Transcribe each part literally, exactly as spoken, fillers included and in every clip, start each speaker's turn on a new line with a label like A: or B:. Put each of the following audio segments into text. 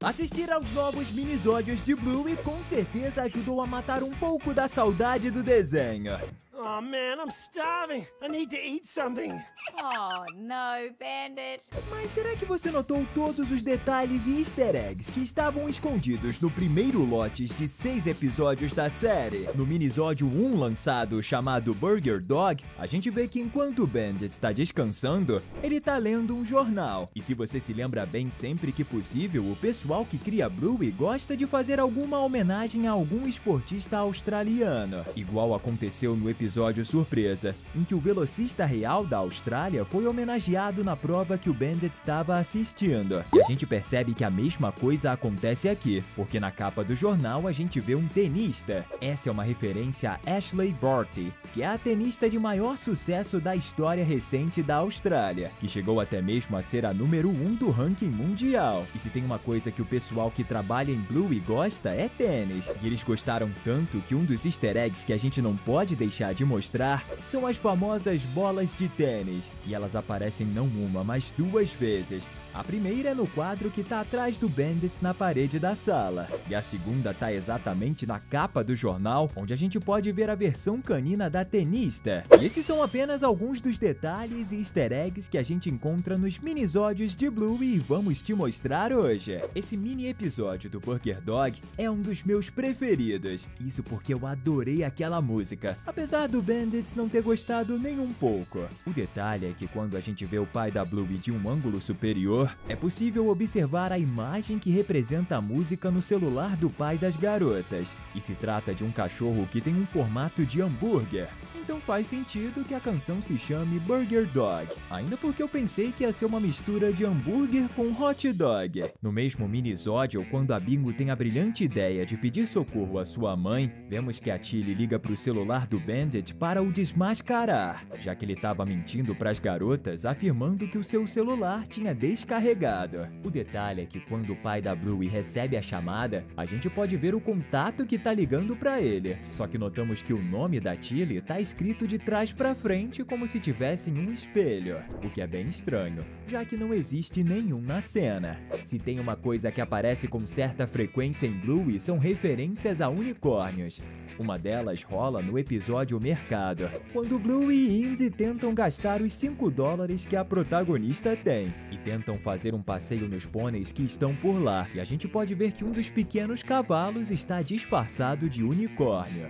A: Assistir aos novos minisódios de Bluey com certeza ajudou a matar um pouco da saudade do desenho.
B: Oh man, I'm starving. I need to eat something.
C: Oh no, Bandit.
A: Mas será que você notou todos os detalhes e easter eggs que estavam escondidos no primeiro lote de seis episódios da série? No minisódio um lançado, chamado Burger Dog, a gente vê que enquanto o Bandit está descansando, ele está lendo um jornal. E se você se lembra bem, sempre que possível, o pessoal que cria Bluey gosta de fazer alguma homenagem a algum esportista australiano, igual aconteceu no episódio Episódio surpresa, em que o velocista real da Austrália foi homenageado na prova que o Bandit estava assistindo. E a gente percebe que a mesma coisa acontece aqui, porque na capa do jornal a gente vê um tenista. Essa é uma referência a Ashley Barty, que é a tenista de maior sucesso da história recente da Austrália, que chegou até mesmo a ser a número um do ranking mundial. E se tem uma coisa que o pessoal que trabalha em Bluey gosta é tênis. E eles gostaram tanto que um dos easter eggs que a gente não pode deixar de mostrar são as famosas bolas de tênis, e elas aparecem não uma, mas duas vezes. A primeira é no quadro que tá atrás do Bandit na parede da sala, e a segunda tá exatamente na capa do jornal, onde a gente pode ver a versão canina da tenista. E esses são apenas alguns dos detalhes e easter eggs que a gente encontra nos minisódios de Bluey e vamos te mostrar hoje. Esse mini episódio do Burger Dog é um dos meus preferidos, isso porque eu adorei aquela música, apesar do Bandit não ter gostado nem um pouco. O detalhe é que quando a gente vê o pai da Bluey de um ângulo superior, é possível observar a imagem que representa a música no celular do pai das garotas. E se trata de um cachorro que tem um formato de hambúrguer. Então faz sentido que a canção se chame Burger Dog, ainda porque eu pensei que ia ser uma mistura de hambúrguer com hot dog. No mesmo minisódio, quando a Bingo tem a brilhante ideia de pedir socorro à sua mãe, vemos que a Tilly liga para o celular do Bandit para o desmascarar, já que ele estava mentindo para as garotas, afirmando que o seu celular tinha descarregado. O detalhe é que quando o pai da Bluey recebe a chamada, a gente pode ver o contato que tá ligando para ele, só que notamos que o nome da Tilly tá escrito de trás para frente como se tivesse em um espelho, o que é bem estranho, já que não existe nenhum na cena. Se tem uma coisa que aparece com certa frequência em Bluey são referências a unicórnios. Uma delas rola no episódio Mercado, quando Bluey e Indy tentam gastar os cinco dólares que a protagonista tem, e tentam fazer um passeio nos pôneis que estão por lá, e a gente pode ver que um dos pequenos cavalos está disfarçado de unicórnio.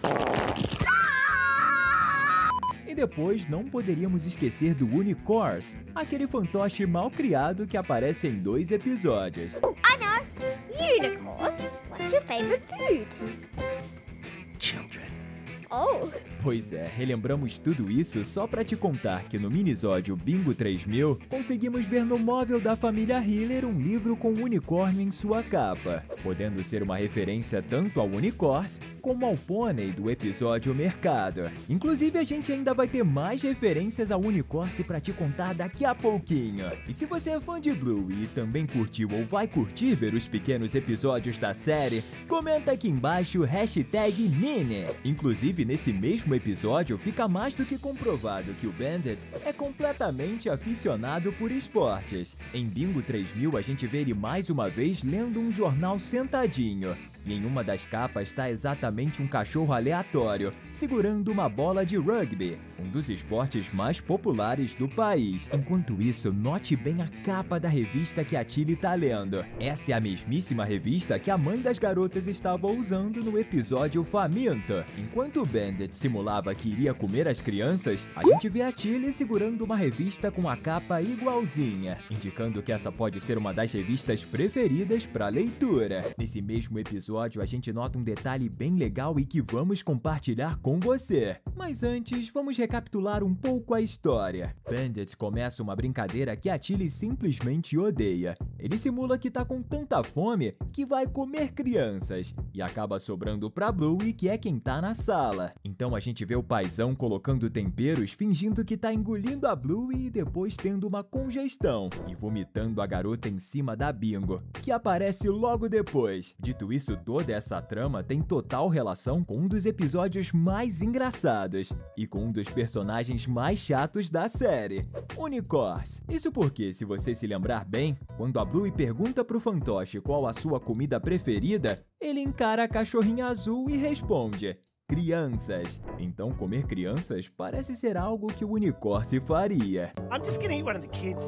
A: E depois não poderíamos esquecer do Unicorns, aquele fantoche mal criado que aparece em dois episódios.
D: I know! Unicorns! What's your favorite food?
B: Children.
D: Oh!
A: Pois é, relembramos tudo isso só pra te contar que no minisódio Bingo três mil, conseguimos ver no móvel da família Hiller um livro com um unicórnio em sua capa, podendo ser uma referência tanto ao Unicorns como ao pônei do episódio Mercado. Inclusive, a gente ainda vai ter mais referências ao Unicorns pra te contar daqui a pouquinho. E se você é fã de Bluey e também curtiu ou vai curtir ver os pequenos episódios da série, comenta aqui embaixo hashtag Mini. Inclusive, nesse mesmo episódio, fica mais do que comprovado que o Bandit é completamente aficionado por esportes. Em Bingo três mil, a gente vê ele mais uma vez lendo um jornal sentadinho. E em uma das capas está exatamente um cachorro aleatório, segurando uma bola de rugby, um dos esportes mais populares do país. Enquanto isso, note bem a capa da revista que a Tilly tá lendo. Essa é a mesmíssima revista que a mãe das garotas estava usando no episódio Faminto. Enquanto o Bandit simulava que iria comer as crianças, a gente vê a Tilly segurando uma revista com a capa igualzinha, indicando que essa pode ser uma das revistas preferidas para leitura. Nesse mesmo episódio, a gente nota um detalhe bem legal e que vamos compartilhar com você. Mas antes, vamos recapitular um pouco a história. Bandit começa uma brincadeira que a Tilly simplesmente odeia. Ele simula que tá com tanta fome que vai comer crianças, e acaba sobrando pra Bluey, que é quem tá na sala. Então a gente vê o paizão colocando temperos, fingindo que tá engolindo a Bluey e depois tendo uma congestão, e vomitando a garota em cima da Bingo, que aparece logo depois. Dito isso toda essa trama tem total relação com um dos episódios mais engraçados e com um dos personagens mais chatos da série, Unicorns. Isso porque, se você se lembrar bem, quando a Bluey pergunta pro fantoche qual a sua comida preferida, ele encara a cachorrinha azul e responde: crianças. Então comer crianças parece ser algo que o Unicorns faria.
B: I'm just gonna eat one of the kids.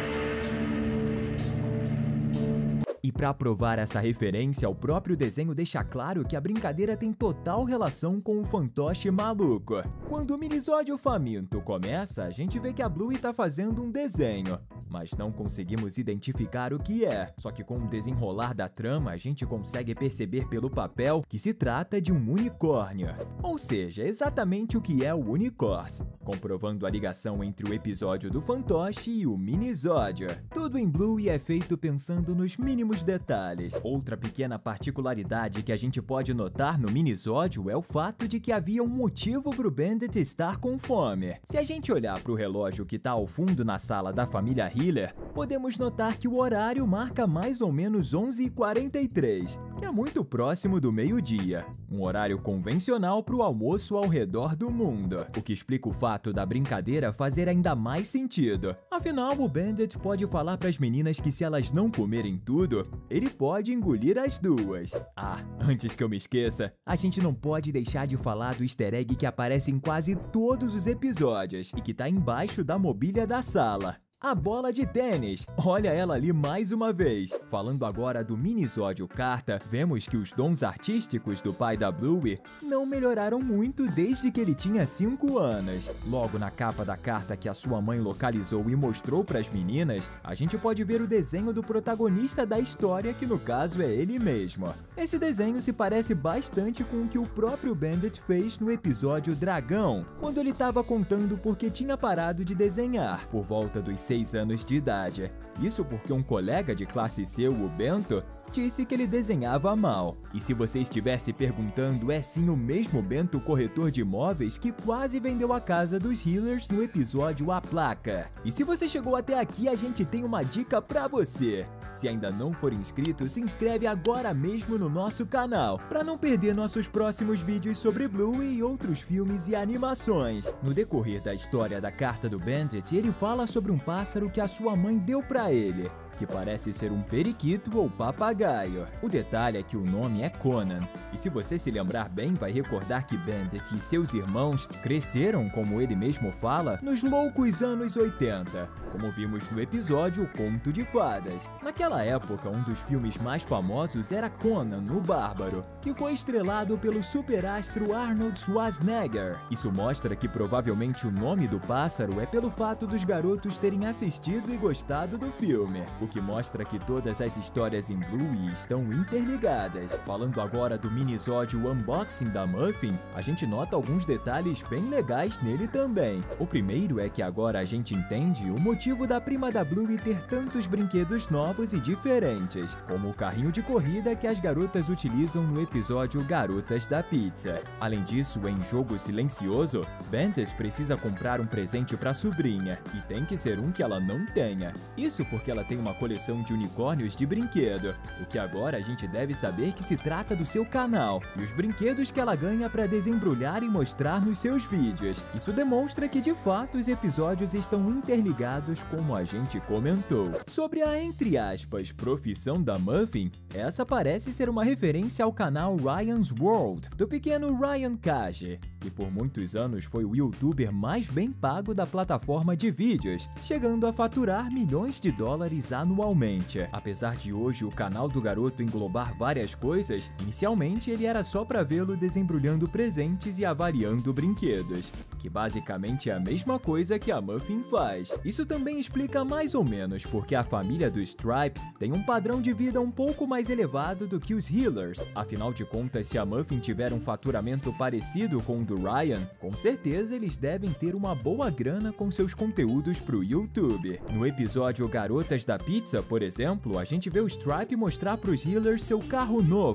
A: E para provar essa referência, o próprio desenho deixa claro que a brincadeira tem total relação com o fantoche maluco. Quando o minisódio faminto começa, a gente vê que a Bluey tá fazendo um desenho, mas não conseguimos identificar o que é. Só que com o desenrolar da trama, a gente consegue perceber pelo papel que se trata de um unicórnio. Ou seja, exatamente o que é o Unicorns, comprovando a ligação entre o episódio do fantoche e o minisódio. Tudo em Bluey é feito pensando nos mínimos detalhes. Outra pequena particularidade que a gente pode notar no minisódio é o fato de que havia um motivo pro Bandit estar com fome. Se a gente olhar pro relógio que tá ao fundo na sala da família Hiller, podemos notar que o horário marca mais ou menos onze e quarenta e três, que é muito próximo do meio-dia, um horário convencional para o almoço ao redor do mundo, o que explica o fato da brincadeira fazer ainda mais sentido. Afinal, o Bandit pode falar para as meninas que se elas não comerem tudo, ele pode engolir as duas. Ah, antes que eu me esqueça, a gente não pode deixar de falar do easter egg que aparece em quase todos os episódios e que tá embaixo da mobília da sala. A bola de tênis, olha ela ali mais uma vez. Falando agora do minisódio Carta, vemos que os dons artísticos do pai da Bluey não melhoraram muito desde que ele tinha cinco anos. Logo na capa da carta que a sua mãe localizou e mostrou para as meninas, a gente pode ver o desenho do protagonista da história, que no caso é ele mesmo. Esse desenho se parece bastante com o que o próprio Bandit fez no episódio Dragão, quando ele estava contando porque tinha parado de desenhar por volta dos seis anos de idade. Isso porque um colega de classe seu, o Bento, disse que ele desenhava mal. E se você estiver se perguntando, é sim o mesmo Bento, corretor de imóveis, que quase vendeu a casa dos Hillers no episódio A Placa. E se você chegou até aqui, a gente tem uma dica pra você. Se ainda não for inscrito, se inscreve agora mesmo no nosso canal, para não perder nossos próximos vídeos sobre Bluey e outros filmes e animações. No decorrer da história da carta do Bandit, ele fala sobre um pássaro que a sua mãe deu para ele, que parece ser um periquito ou papagaio. O detalhe é que o nome é Conan, e se você se lembrar bem, vai recordar que Bandit e seus irmãos cresceram, como ele mesmo fala, nos loucos anos oitenta, como vimos no episódio Conto de Fadas. Naquela época, um dos filmes mais famosos era Conan, o Bárbaro, que foi estrelado pelo superastro Arnold Schwarzenegger. Isso mostra que provavelmente o nome do pássaro é pelo fato dos garotos terem assistido e gostado do filme, o que mostra que todas as histórias em Bluey estão interligadas. Falando agora do minisódio Unboxing da Muffin, a gente nota alguns detalhes bem legais nele também. O primeiro é que agora a gente entende o motivo da prima da Bluey ter tantos brinquedos novos e diferentes, como o carrinho de corrida que as garotas utilizam no episódio Garotas da Pizza. Além disso, em Jogo Silencioso, Bandit precisa comprar um presente para a sobrinha, e tem que ser um que ela não tenha. Isso porque ela tem uma coleção de unicórnios de brinquedo, o que agora a gente deve saber que se trata do seu canal, e os brinquedos que ela ganha para desembrulhar e mostrar nos seus vídeos. Isso demonstra que de fato os episódios estão interligados, como a gente comentou. Sobre a, entre aspas, profissão da Muffin, essa parece ser uma referência ao canal Ryan's World, do pequeno Ryan Kaji, que por muitos anos foi o youtuber mais bem pago da plataforma de vídeos, chegando a faturar milhões de dólares anualmente. Apesar de hoje o canal do garoto englobar várias coisas, inicialmente ele era só para vê-lo desembrulhando presentes e avaliando brinquedos, que basicamente é a mesma coisa que a Muffin faz. Isso também explica mais ou menos porque a família do Stripe tem um padrão de vida um pouco mais elevado do que os Hillers. Afinal de contas, se a Muffin tiver um faturamento parecido com o do Ryan, com certeza eles devem ter uma boa grana com seus conteúdos pro YouTube. No episódio Garotas da Pizza, por exemplo, a gente vê o Stripe mostrar pros Hillers seu carro novo,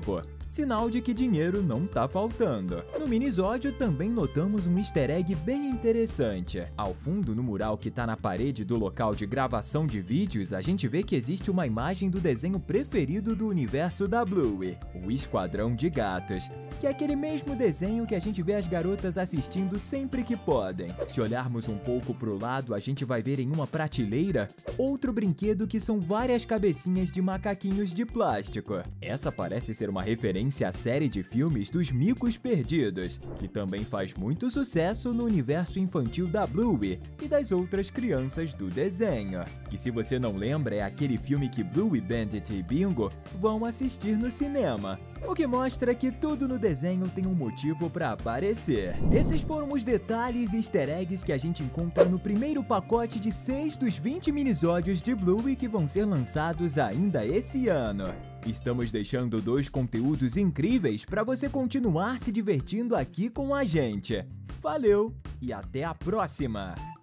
A: sinal de que dinheiro não tá faltando. No minisódio também notamos um easter egg bem interessante. Ao fundo, no mural que tá na parede do local de gravação de vídeos, a gente vê que existe uma imagem do desenho preferido do universo da Bluey, o Esquadrão de Gatos, que é aquele mesmo desenho que a gente vê as garotas assistindo sempre que podem. Se olharmos um pouco pro lado, a gente vai ver em uma prateleira outro brinquedo que são várias cabecinhas de macaquinhos de plástico. Essa parece ser uma referência à série de filmes dos Micos Perdidos, que também faz muito sucesso no universo infantil da Bluey e das outras crianças do desenho. Que, se você não lembra, é aquele filme que Bluey, Bandit e Bingo vão assistir no cinema, o que mostra que tudo no desenho tem um motivo para aparecer. Esses foram os detalhes e easter eggs que a gente encontra no primeiro pacote de seis dos vinte minisódios de Bluey que vão ser lançados ainda esse ano. Estamos deixando dois conteúdos incríveis para você continuar se divertindo aqui com a gente. Valeu e até a próxima!